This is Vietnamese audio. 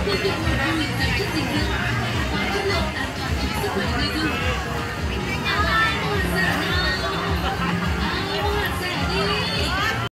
Một việc bảo đảm nguyên tắc chất dinh dưỡng và chất lượng an toàn cho sức khỏe người dùng.